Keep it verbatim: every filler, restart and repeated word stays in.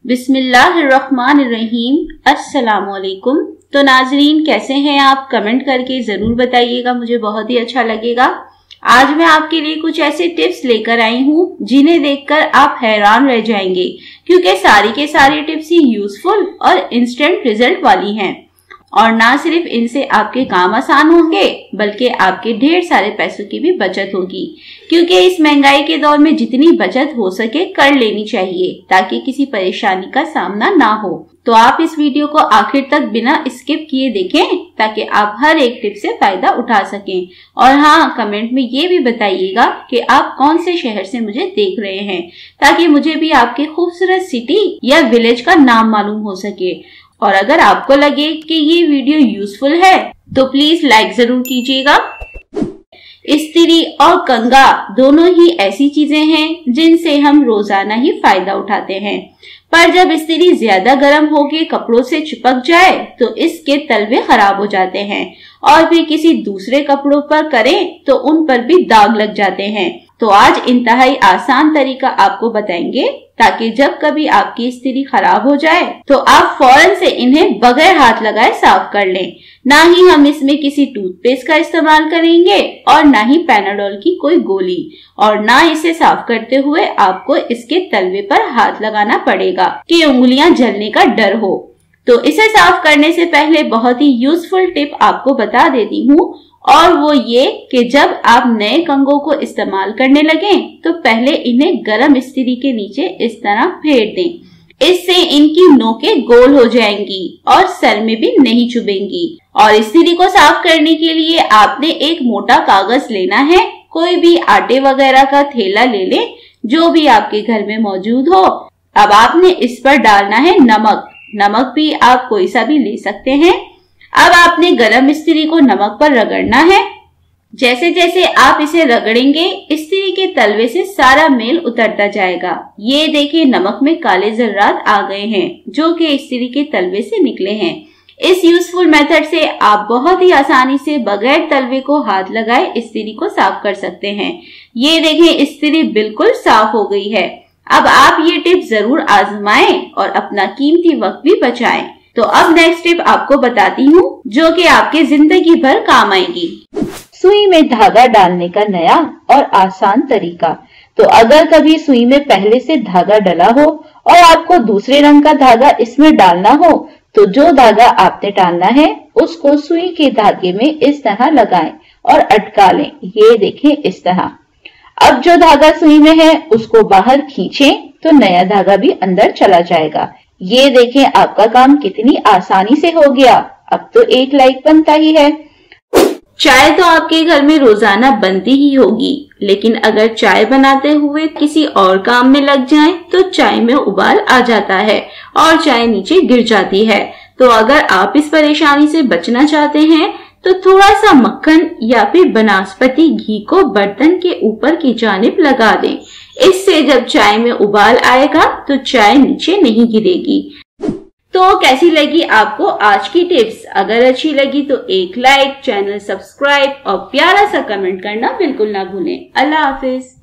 बिस्मिल्लाहिर्रहमानिर्रहीम। अस्सलामुअलैकुम। तो नाजरीन, कैसे हैं आप? कमेंट करके जरूर बताइएगा, मुझे बहुत ही अच्छा लगेगा। आज मैं आपके लिए कुछ ऐसे टिप्स लेकर आई हूँ जिन्हें देखकर आप हैरान रह जाएंगे, क्योंकि सारी के सारी टिप्स ही यूजफुल और इंस्टेंट रिजल्ट वाली हैं। और ना सिर्फ इनसे आपके काम आसान होंगे, बल्कि आपके ढेर सारे पैसों की भी बचत होगी, क्योंकि इस महंगाई के दौर में जितनी बचत हो सके कर लेनी चाहिए, ताकि किसी परेशानी का सामना ना हो। तो आप इस वीडियो को आखिर तक बिना स्किप किए देखें, ताकि आप हर एक टिप से फायदा उठा सकें। और हाँ, कमेंट में ये भी बताइएगा कि आप कौन से शहर से मुझे देख रहे हैं, ताकि मुझे भी आपके खूबसूरत सिटी या विलेज का नाम मालूम हो सके। और अगर आपको लगे कि ये वीडियो यूजफुल है तो प्लीज लाइक जरूर कीजिएगा। इस्त्री और कंघा दोनों ही ऐसी चीजें हैं जिनसे हम रोजाना ही फायदा उठाते हैं, पर जब इस्त्री ज्यादा गर्म होके कपड़ों से चिपक जाए तो इसके तलवे खराब हो जाते हैं, और फिर किसी दूसरे कपड़ों पर करें तो उन पर भी दाग लग जाते हैं। तो आज इंतहाई आसान तरीका आपको बताएंगे, ताकि जब कभी आपकी इस्त्री खराब हो जाए तो आप फौरन से इन्हें बगैर हाथ लगाए साफ कर लें। ना ही हम इसमें किसी टूथपेस्ट का इस्तेमाल करेंगे और ना ही पैनाडोल की कोई गोली, और ना इसे साफ करते हुए आपको इसके तलवे पर हाथ लगाना पड़ेगा कि उंगलियां जलने का डर हो। तो इसे साफ करने से पहले बहुत ही यूजफुल टिप आपको बता देती हूँ, और वो ये कि जब आप नए कंघों को इस्तेमाल करने लगें तो पहले इन्हें गरम इस्त्री के नीचे इस तरह फेर दें। इससे इनकी नोकें गोल हो जाएंगी और सर में भी नहीं चुभेंगी। और इस्त्री को साफ करने के लिए आपने एक मोटा कागज लेना है, कोई भी आटे वगैरह का थैला ले लें, जो भी आपके घर में मौजूद हो। अब आपने इस पर डालना है नमक। नमक भी आप कोई सा भी ले सकते हैं। अब आपने गरम इस्त्री को नमक पर रगड़ना है। जैसे जैसे आप इसे रगड़ेंगे, इस्त्री के तलवे से सारा मेल उतरता जाएगा। ये देखिए, नमक में काले जर्रात आ गए हैं, जो कि इस्त्री के तलवे से निकले हैं। इस यूजफुल मेथड से आप बहुत ही आसानी से बगैर तलवे को हाथ लगाए इस्त्री को साफ कर सकते हैं। ये देखें, इस्त्री बिल्कुल साफ हो गई है। अब आप ये टिप जरूर आजमाएं और अपना कीमती वक्त भी बचाएं। तो अब नेक्स्ट टिप आपको बताती हूँ, जो कि आपके जिंदगी भर काम आएगी। सुई में धागा डालने का नया और आसान तरीका। तो अगर कभी सुई में पहले से धागा डला हो और आपको दूसरे रंग का धागा इसमें डालना हो, तो जो धागा आपने डालना है उसको सुई के धागे में इस तरह लगाएं और अटका लें। ये देखें, इस तरह। अब जो धागा सुई में है उसको बाहर खींचें तो नया धागा भी अंदर चला जाएगा। ये देखें, आपका काम कितनी आसानी से हो गया। अब तो एक लाइक बनता ही है। चाय तो आपके घर में रोजाना बनती ही होगी, लेकिन अगर चाय बनाते हुए किसी और काम में लग जाएं, तो चाय में उबाल आ जाता है और चाय नीचे गिर जाती है। तो अगर आप इस परेशानी से बचना चाहते हैं, तो थोड़ा सा मक्खन या फिर बनास्पति घी को बर्तन के ऊपर की जानिब लगा दें। इससे जब चाय में उबाल आएगा तो चाय नीचे नहीं गिरेगी। तो कैसी लगी आपको आज की टिप्स? अगर अच्छी लगी तो एक लाइक, चैनल सब्सक्राइब और प्यारा सा कमेंट करना बिल्कुल ना भूलें। अल्लाह हाफिज।